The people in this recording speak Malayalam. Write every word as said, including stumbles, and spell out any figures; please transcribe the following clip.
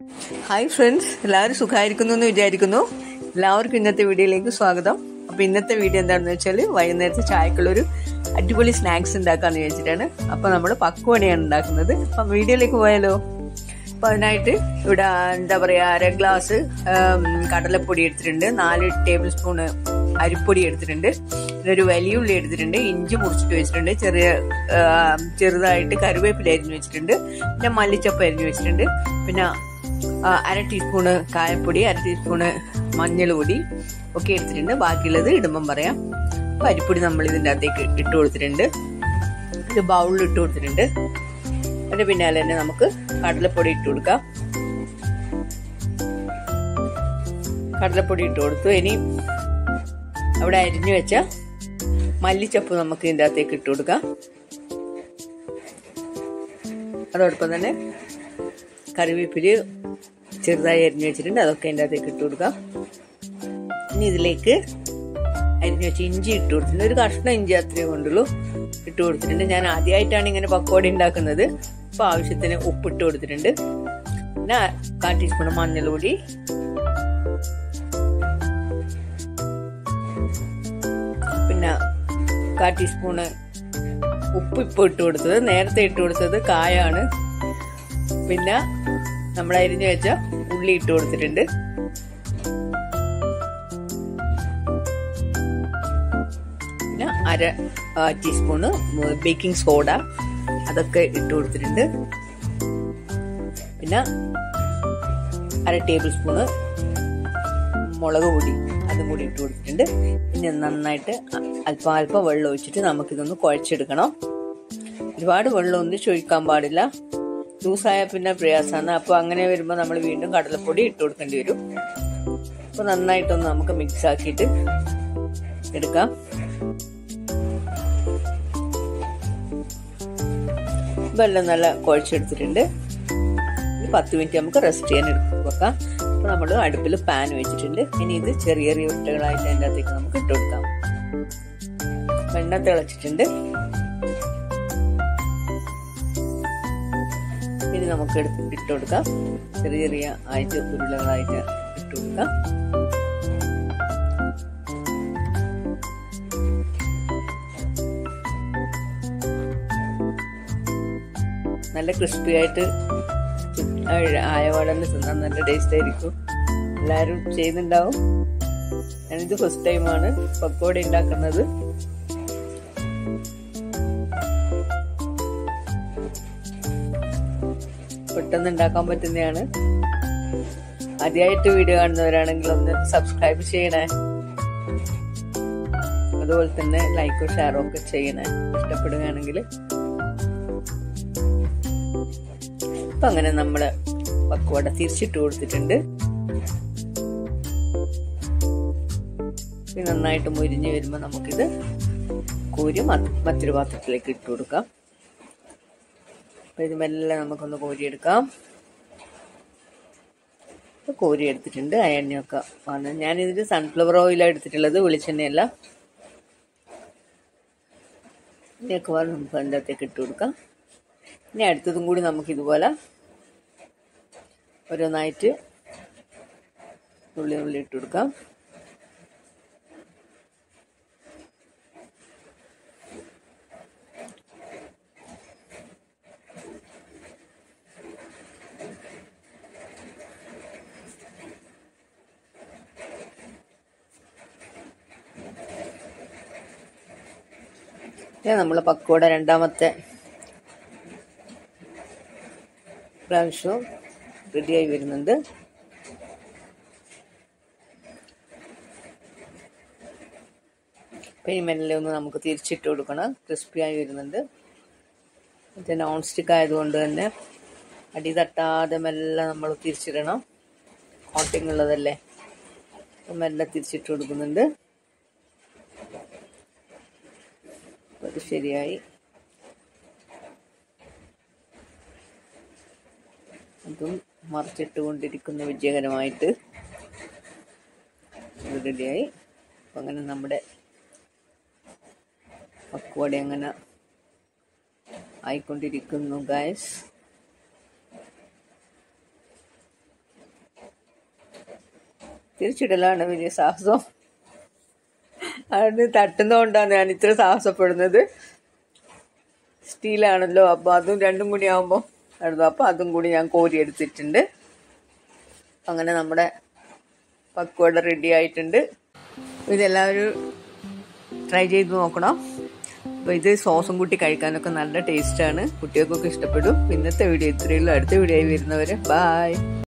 ഹായ് ഫ്രണ്ട്സ്, എല്ലാവരും സുഖമായിരിക്കുന്നു എന്ന് വിചാരിക്കുന്നു. എല്ലാവർക്കും ഇന്നത്തെ വീഡിയോയിലേക്ക് സ്വാഗതം. അപ്പോൾ ഇന്നത്തെ വീഡിയോ എന്താണെന്ന് വെച്ചാൽ വൈകുന്നേരത്തെ ചായക്കുള്ളൊരു അടിപൊളി സ്നാക്സ് ഉണ്ടാക്കാമെന്ന് വിചാരിച്ചിട്ടാണ്. അപ്പോൾ നമ്മൾ പക്വടയാണ് ഉണ്ടാക്കുന്നത്. അപ്പം വീഡിയോയിലേക്ക് പോയാലോ? അപ്പോൾ അതിനായിട്ട് ഇവിടെ എന്താ പറയുക, അര ഗ്ലാസ് കടലപ്പൊടി എടുത്തിട്ടുണ്ട്, നാല് ടേബിൾ സ്പൂണ് അരിപ്പൊടി എടുത്തിട്ടുണ്ട്, ഒരു വലിയ ഉള്ളി എടുത്തിട്ടുണ്ട്, ഇഞ്ചി മുറിച്ചിട്ട് വെച്ചിട്ടുണ്ട്, ചെറിയ ചെറുതായിട്ട് കറിവേപ്പില അരിഞ്ഞു വെച്ചിട്ടുണ്ട്, പിന്നെ മല്ലിച്ചപ്പ് അരിഞ്ഞു വെച്ചിട്ടുണ്ട്, പിന്നെ അര ടീസ്പൂണ് കായപ്പൊടി, അര ടീസ്പൂണ് മഞ്ഞൾ പൊടി ഒക്കെ എടുത്തിട്ടുണ്ട്. ബാക്കിയുള്ളത് ഇടുമ്പം പറയാം. അപ്പോൾ അരിപ്പൊടി നമ്മൾ ഇതിൻ്റെ അകത്തേക്ക് ഇട്ട് കൊടുത്തിട്ടുണ്ട്, ഇത് ബൗളിൽ ഇട്ട് കൊടുത്തിട്ടുണ്ട്. അതിന്റെ പിന്നാലെ തന്നെ നമുക്ക് കടലപ്പൊടി ഇട്ട് കൊടുക്കാം. കടലപ്പൊടി ഇട്ട് കൊടുത്തു. ഇനി അവിടെ അരിഞ്ഞു വെച്ച മല്ലിച്ചപ്പ് നമുക്ക് ഇതിൻ്റെ അകത്തേക്ക് ഇട്ട് കൊടുക്കാം. അതോടൊപ്പം തന്നെ കറിവേപ്പില ചെറുതായി അരിഞ്ഞു വെച്ചിട്ടുണ്ട്, അതൊക്കെ ഇതിൻ്റെ അകത്തേക്ക് ഇട്ട് കൊടുക്കാം. ഇനി ഇതിലേക്ക് അരിഞ്ഞു വെച്ച് ഇഞ്ചി ഇട്ട് കൊടുത്തിട്ടുണ്ട്, ഒരു കഷ്ണം ഇഞ്ചി അത്രയേ കൊണ്ടുള്ളൂ ഇട്ട് കൊടുത്തിട്ടുണ്ട്. ഞാൻ ആദ്യമായിട്ടാണ് ഇങ്ങനെ പക്കോട ഉണ്ടാക്കുന്നത്. അപ്പൊ ആവശ്യത്തിന് ഉപ്പിട്ട് കൊടുത്തിട്ടുണ്ട്, പിന്നെ കാൽ ടീസ്പൂൺ മഞ്ഞൾ പൊടി, പിന്നെ കാൽ ടീസ്പൂണ് ഉപ്പ് ഇപ്പൊ ഇട്ട് കൊടുത്തത്, നേരത്തെ ഇട്ട് കൊടുത്തത് കായാണ്. പിന്നെ നമ്മൾ അരിഞ്ഞു വെച്ച ഉള്ളി ഇട്ട് കൊടുത്തിട്ടുണ്ട്. പിന്നെ അര ടീസ്പൂണ് ബേക്കിംഗ് സോഡ, അതൊക്കെ ഇട്ട് കൊടുത്തിട്ടുണ്ട്. പിന്നെ അര ടേബിൾ സ്പൂണ് മുളക് പൊടി, അതും കൂടി ഇട്ട് കൊടുത്തിട്ടുണ്ട്. പിന്നെ നന്നായിട്ട് അല്പം അല്പം വെള്ളം ഒഴിച്ചിട്ട് നമുക്കിതൊന്ന് കുഴച്ചെടുക്കണം. ഒരുപാട് വെള്ളം ഒന്നും ചൊഴിക്കാൻ പാടില്ല, ലൂസായ പിന്നെ പ്രയാസമാണ്. അപ്പോൾ അങ്ങനെ വരുമ്പോൾ നമ്മൾ വീണ്ടും കടലപ്പൊടി ഇട്ട് കൊടുക്കേണ്ടി വരും. അപ്പോൾ നന്നായിട്ടൊന്ന് നമുക്ക് മിക്സ് ആക്കിയിട്ട് എടുക്കാം. വെള്ളം നല്ല കുഴച്ചെടുത്തിട്ടുണ്ട്. ഇനി പത്ത് മിനിറ്റ് നമുക്ക് റെസ്റ്റ് ചെയ്യാൻ എടുത്ത് വെക്കാം. അപ്പോൾ നമ്മൾ അടുപ്പിൽ പാൻ വെച്ചിട്ടുണ്ട്. ഇനി ഇത് ചെറിയ ചെറിയ ഉരുട്ടകളായിട്ട് അതിൻ്റെ അകത്തേക്ക് നമുക്ക് ഇട്ട് കൊടുക്കാം. വെണ്ണ തിളച്ചിട്ടുണ്ട്. ഇനി നമുക്ക് എടുത്ത് ഇട്ട് കൊടുക്കാം. ചെറിയ ചെറിയ ആയിട്ട് ഉരുളകളായിട്ട് ഇട്ട് കൊടുക്കാം. നല്ല ക്രിസ്പി ആയിട്ട് ആയവാടന്നെ തിന്നാൻ നല്ല ടേസ്റ്റ് ആയിരിക്കും. എല്ലാവരും ചെയ്യുന്നുണ്ടാവും. ഞാനിത് ഫസ്റ്റ് ടൈമാണ് പക്കോട ഉണ്ടാക്കുന്നത്. പെട്ടെന്ന് ഉണ്ടാക്കാൻ പറ്റുന്നതാണ്. ആദ്യമായിട്ട് വീഡിയോ കാണുന്നവരാണെങ്കിൽ ഒന്ന് സബ്സ്ക്രൈബ് ചെയ്യണേ, അതുപോലെ തന്നെ ലൈക്കോ ഷെയറോ ഒക്കെ ചെയ്യണേ ഇഷ്ടപ്പെടുകയാണെങ്കിൽ. അപ്പൊ അങ്ങനെ നമ്മള് പക്കോട തിരിച്ചിട്ട് കൊടുത്തിട്ടുണ്ട്. നന്നായിട്ട് മുരിഞ്ഞ് വരുമ്പോൾ നമുക്കിത് കോരി മറ്റൊരു പാത്രത്തിലേക്ക് ഇട്ട് കൊടുക്കാം. അപ്പൊ ഇത് മെല്ലെ നമുക്കൊന്ന് കോരിയെടുക്കാം. കോരി എടുത്തിട്ടുണ്ട്. ആ എണ്ണയൊക്കെ വന്ന് ഞാനിതിൽ സൺഫ്ലവർ ഓയിലാണ് എടുത്തിട്ടുള്ളത്, വെളിച്ചെണ്ണയല്ല. ഇതിനൊക്കെ വന്ന് നമുക്ക് അതിൻ്റെ അകത്തേക്ക് ഇട്ട് കൊടുക്കാം. ഇനി അടുത്തതും കൂടി നമുക്ക് ഇതുപോലെ ഓരോന്നായിട്ട് ഉള്ളി ഉള്ളി ഇട്ട് കൊടുക്കാം. നമ്മളെ പക്കോട രണ്ടാമത്തെ പ്രാവശ്യം റെഡിയായി വരുന്നുണ്ട്. പിന്നെ മെല്ലെ ഒന്ന് നമുക്ക് തിരിച്ചിട്ട് കൊടുക്കണം. ക്രിസ്പിയായി വരുന്നുണ്ട്. മറ്റേ നോൺ സ്റ്റിക്ക് ആയതുകൊണ്ട് തന്നെ അടി തട്ടാതെ മെല്ലെ നമ്മൾ തിരിച്ചിടണം. കോട്ടിങ് ഉള്ളതല്ലേ, മെല്ലെ തിരിച്ചിട്ട് കൊടുക്കുന്നുണ്ട്. അത് ശരിയായി. അതും മറിച്ചിട്ട് കൊണ്ടിരിക്കുന്ന വിജയകരമായിട്ട് റെഡിയായി. അപ്പം അങ്ങനെ നമ്മുടെ പക്കോട അങ്ങനെ ആയിക്കൊണ്ടിരിക്കുന്നു ഗൈസ്. തിരിച്ചിടലാണ് വലിയ സാഹസം. അത് തട്ടുന്നതുകൊണ്ടാണ് ഞാൻ ഇത്ര സാഹസപ്പെടുന്നത്. സ്റ്റീലാണല്ലോ, അപ്പോൾ അതും രണ്ടും കൂടി ആകുമ്പോൾ നടന്നു. അപ്പോൾ അതും കൂടി ഞാൻ കോരി എടുത്തിട്ടുണ്ട്. അങ്ങനെ നമ്മുടെ പക്വട റെഡി ആയിട്ടുണ്ട്. ഇതെല്ലാവരും ട്രൈ ചെയ്ത് നോക്കണം. അപ്പോൾ ഇത് സോസും കൂട്ടി കഴിക്കാനൊക്കെ നല്ല ടേസ്റ്റാണ്. കുട്ടികൾക്കൊക്കെ ഇഷ്ടപ്പെടും. ഇന്നത്തെ വീഡിയോ ഇത്രയുള്ളൂ. അടുത്ത വീഡിയോ ആയി വരുന്നവരെ ബായ്.